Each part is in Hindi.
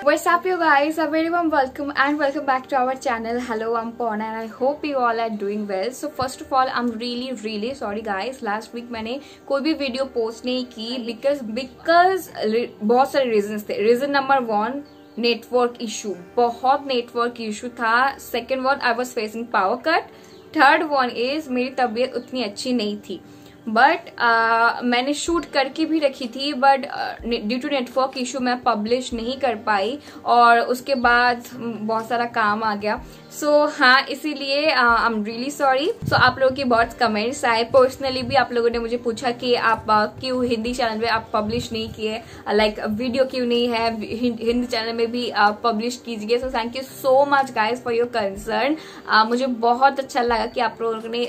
What's up you guys, a very warm welcome and welcome back to our channel. Hello, I'm Pona and I hope you all are doing well. So first of all, I'm really sorry guys. Last week मैंने कोई भी वीडियो पोस्ट नहीं की because बहुत सारे रीजंस थे. रीजन नंबर 1, नेटवर्क इशू, बहुत नेटवर्क इशू था. Second one, I was facing power cut. Third one is मेरी तबीयत उतनी अच्छी नहीं थी. बट मैंने शूट करके भी रखी थी but due to network issue मैं पब्लिश नहीं कर पाई और उसके बाद बहुत सारा काम आ गया. सो हाँ, इसीलिए I am really sorry. So आप लोगों की बहुत कमेंट्स आए. पर्सनली भी आप लोगों ने मुझे पूछा कि आप क्यों हिंदी चैनल पे आप पब्लिश नहीं किए, लाइक वीडियो क्यों नहीं है हिंदी चैनल में भी पब्लिश कीजिए. So thank you so much guys for your concern. मुझे बहुत अच्छा लगा कि आप लोगों ने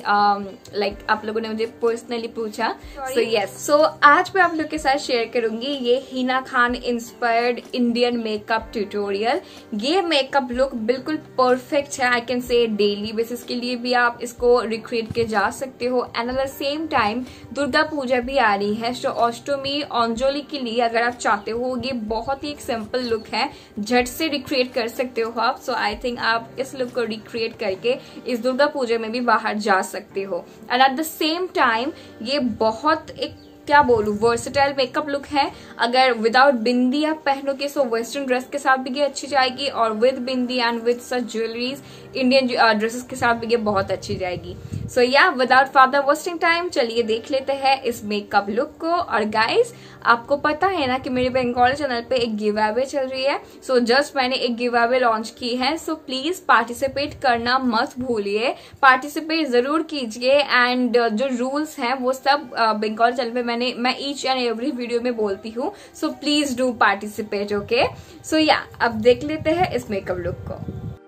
आप लोगों ने मुझे पर्सनली पूछा. सो यस, सो आज मैं आप लोग के साथ शेयर करूंगी ये Hina Khan inspired Indian makeup tutorial. ये मेकअप लुक बिल्कुल परफेक्ट है. I can say daily basis के लिए भी आप इसको रिक्रिएट के जा सकते हो. And at the same time Durga Puja भी आ रही है, सो अष्टमी अंजलि के लिए अगर आप चाहते हो ये बहुत ही एक सिंपल लुक है, झट से रिक्रिएट कर सकते हो आप. सो आई थिंक आप इस लुक को रिक्रिएट करके इस दुर्गा पूजा में भी बाहर जा सकते हो. And at the same time ये बहुत एक क्या बोलूं वर्सेटाइल मेकअप लुक है. अगर विदाउट बिंदी आप पहनोगे सो वेस्टर्न ड्रेस के साथ भी ये अच्छी जाएगी और with bindi and with such jewelleries Indian dresses के साथ भी ये बहुत अच्छी जाएगी. सो या विदाउट फर्दर वेस्टिंग टाइम चलिए देख लेते हैं इस मेकअप लुक को. और गाइज आपको पता है ना कि मेरे बंगाली चैनल पे एक गिव अवे चल रही है. सो जस्ट मैंने एक गिव अवे लॉन्च की है. सो प्लीज पार्टिसिपेट करना मत भूलिए, पार्टिसिपेट जरूर कीजिए. एंड जो रूल्स हैं वो सब बंगाली चैनल पे मैं ईच एंड एवरी वीडियो में बोलती हूँ. So please do participate. Okay, so या अब देख लेते हैं इस मेकअप लुक को.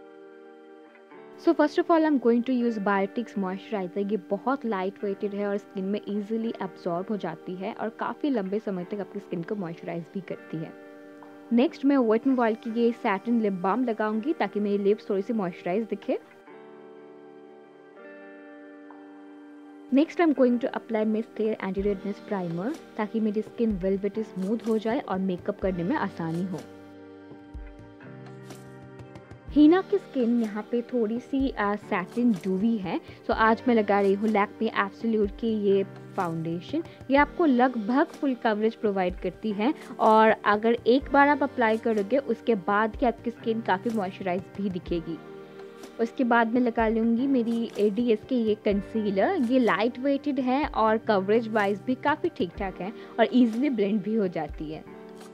So first of all I am going to use Biotique's moisturiser. ये बहुत लाइट वेटेड है और स्किन में इजीली एब्जॉर्ब हो जाती है और काफ़ी लंबे समय तक आपकी स्किन को मॉइस्चराइज भी करती है. नेक्स्ट मैं वेट एंड वाइल्ड की ये सैटिन लिप बाम लगाऊंगी ताकि मेरी लिप्स थोड़ी सी मॉइस्चराइज दिखे. Next I am going to apply mist hair anti redness primer ताकि मेरी स्किन वेलवेटी स्मूथ हो जाए और मेकअप करने में आसानी हो. हिना की स्किन यहाँ पे थोड़ी सी सैटिन डूवी है. सो आज मैं लगा रही हूँ लैक्मे एब्सोल्यूट की ये फाउंडेशन. ये आपको लगभग फुल कवरेज प्रोवाइड करती है और अगर एक बार आप अप्लाई करोगे उसके बाद की आपकी स्किन काफ़ी मॉइस्चराइज भी दिखेगी. उसके बाद मैं लगा लूँगी मेरी ADS के ये कंसीलर. ये लाइट वेटेड है और कवरेज वाइज भी काफ़ी ठीक ठाक है और ईजिली ब्लेंड भी हो जाती है.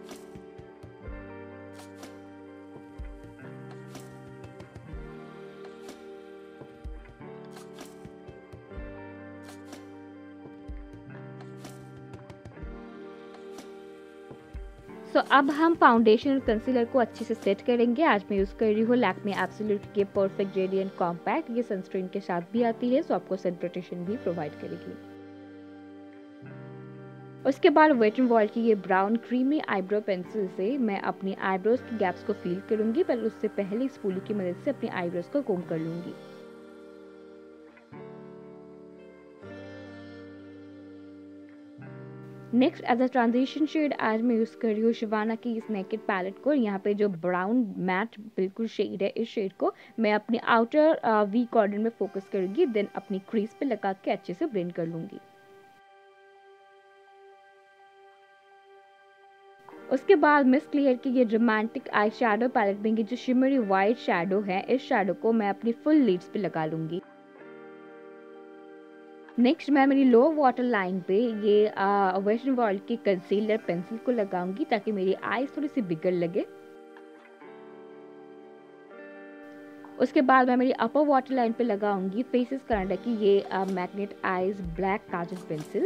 सो अब हम फाउंडेशन और कंसीलर को अच्छे से सेट करेंगे. आज मैं यूज़ कर रही हूँ लैक्मे एब्सोल्यूट के परफेक्ट रेडिएंट कॉम्पैक्ट. ये सनस्क्रीन के साथ भी आती है सो आपको सन प्रोटेक्शन भी प्रोवाइड करेगी. उसके बाद वेट एंड वाइल्ड की ये ब्राउन क्रीमी आईब्रो पेंसिल से मैं अपनी आईब्रोज की गैप्स को फिल करूँगी. पर उससे पहले स्पूली की मदद से अपनी आईब्रोज को कोम कर लूँगी. Next as a transition shade आज मैं यूज़ कर रही हूँ शिवाना की इस नेकेड पैलेट को. यहाँ पे जो ब्राउन मैट बिल्कुल शेड है, इस शेड को मैं अपनी आउटर वी कॉर्नर में फोकस करूँगी. देन अपनी क्रीज पे लगा के अच्छे से ब्लेंड कर लूँगी. उसके बाद मिस क्लियर की ये रोमांटिक आई शेडो पैलेट में ये जो शिमरी वाइट शेडो है, इस शेडो को मैं अपनी फुल लीड्स पे लगा लूँगी. नेक्स्ट मैं मेरी लो वाटर लाइन पे ये वेट एंड वाइल्ड की कंसीलर पेंसिल को लगाऊंगी ताकि मेरी आईज थोड़ी सी बिगड़ लगे. उसके बाद मैं मेरी अपर वाटर लाइन पे लगाऊंगी फेसेस कनाडा की ये magnet eyes black kajal pencil.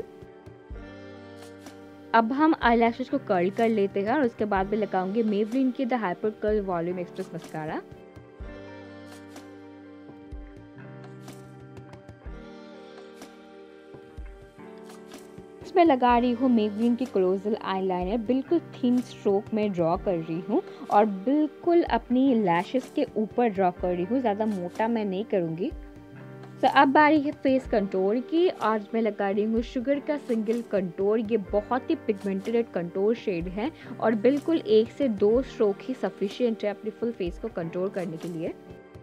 अब हम आईलैशेस को कर्ल कर लेते हैं और उसके बाद मैं लगाऊंगी मेबलिन की the hyper curl volume express mascara. मैं लगा रही हूँ मेबलिन की क्लोजल आईलाइनर. बिल्कुल थिन स्ट्रोक में ड्रॉ कर रही हूँ और बिल्कुल अपनी लैशेस के ऊपर ड्रॉ कर रही हूँ. ज़्यादा मोटा मैं नहीं करूँगी. तो अब बारी है फेस कंटूर की। आज मैं लगा रही हूँ शुगर का सिंगल कंटूर। ये बहुत ही पिगमेंटेड कंटूर शेड है और बिल्कुल 1 से 2 स्ट्रोक ही सफिशिएंट है अपने फुल फेस को कंटूर करने के लिए।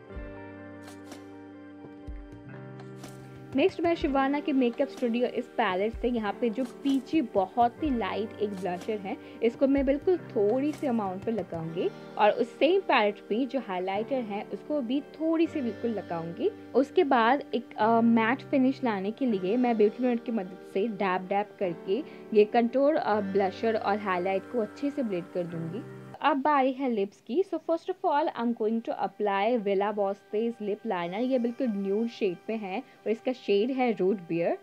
नेक्स्ट मैं शिवाना के मेकअप स्टूडियो इस पैलेट से यहाँ पे जो पीची बहुत ही लाइट एक ब्लशर है, इसको मैं बिल्कुल थोड़ी सी अमाउंट पे लगाऊंगी और उस सेम पैलेट पे जो हाइलाइटर है उसको भी थोड़ी सी बिल्कुल लगाऊंगी। उसके बाद एक मैट फिनिश लाने के लिए मैं ब्यूटी ब्लेंडर की मदद से डैब डैब करके ये कंटूर ब्लशर और हाईलाइट को अच्छे से ब्लेंड कर दूंगी। अब बारी है लिप्स की। So first of all I am going to apply विला बॉस्पेस लिप लाइनर। ये बिल्कुल न्यूड शेड में है और इसका शेड है रूट बियर।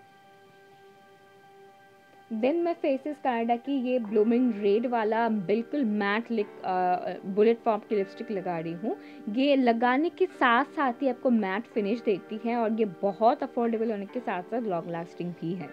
देन मैं फेसेस कनाडा की ये ब्लूमिंग रेड वाला बिल्कुल मैट लिप बुलेट फॉर्म की लिपस्टिक लगा रही हूँ। ये लगाने के साथ साथ ही आपको मैट फिनिश देती है और ये बहुत अफोर्डेबल होने के साथ साथ लॉन्ग लास्टिंग भी है।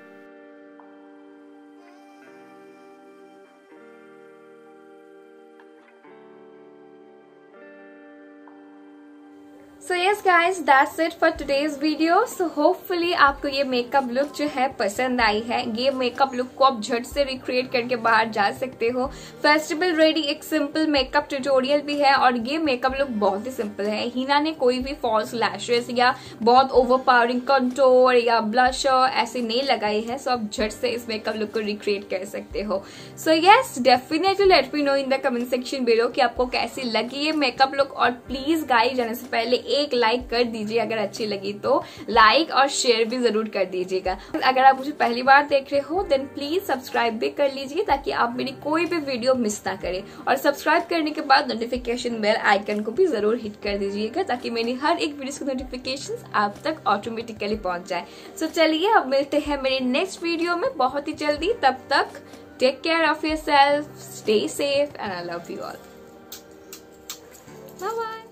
So yes guys, that's it for today's video. So hopefully आपको ये मेकअप लुक जो है पसंद आई है। ये मेकअप लुक को आप झट से रिक्रिएट करके बाहर जा सकते हो। फेस्टिवल रेडी एक सिंपल मेकअप ट्यूटोरियल भी है और ये मेकअप लुक बहुत ही सिंपल है। हिना ने कोई भी फॉल्स लैशेस या बहुत ओवरपावरिंग कंटूर या ब्लशर ऐसे नहीं लगाई है। सो आप झट से इस मेकअप लुक को रिक्रिएट कर सकते हो। So yes, definitely let me know in the comment section below कि आपको कैसी लगी ये मेकअप लुक। और प्लीज गाइस जाने से पहले एक लाइक कर दीजिए, अगर अच्छी लगी तो लाइक और शेयर भी जरूर कर दीजिएगा। अगर आप मुझे पहली बार देख रहे हो देन प्लीज सब्सक्राइब भी कर लीजिए ताकि आप मेरी कोई भी वीडियो मिस ना करें। और सब्सक्राइब करने के बाद नोटिफिकेशन बेल आइकन को भी जरूर हिट कर दीजिएगा ताकि मेरी हर एक वीडियो की नोटिफिकेशन आप तक ऑटोमेटिकली पहुंच जाए। सो चलिए अब मिलते हैं मेरे नेक्स्ट वीडियो में बहुत ही जल्दी। तब तक take care of yourself, stay safe and I love you all. Bye bye.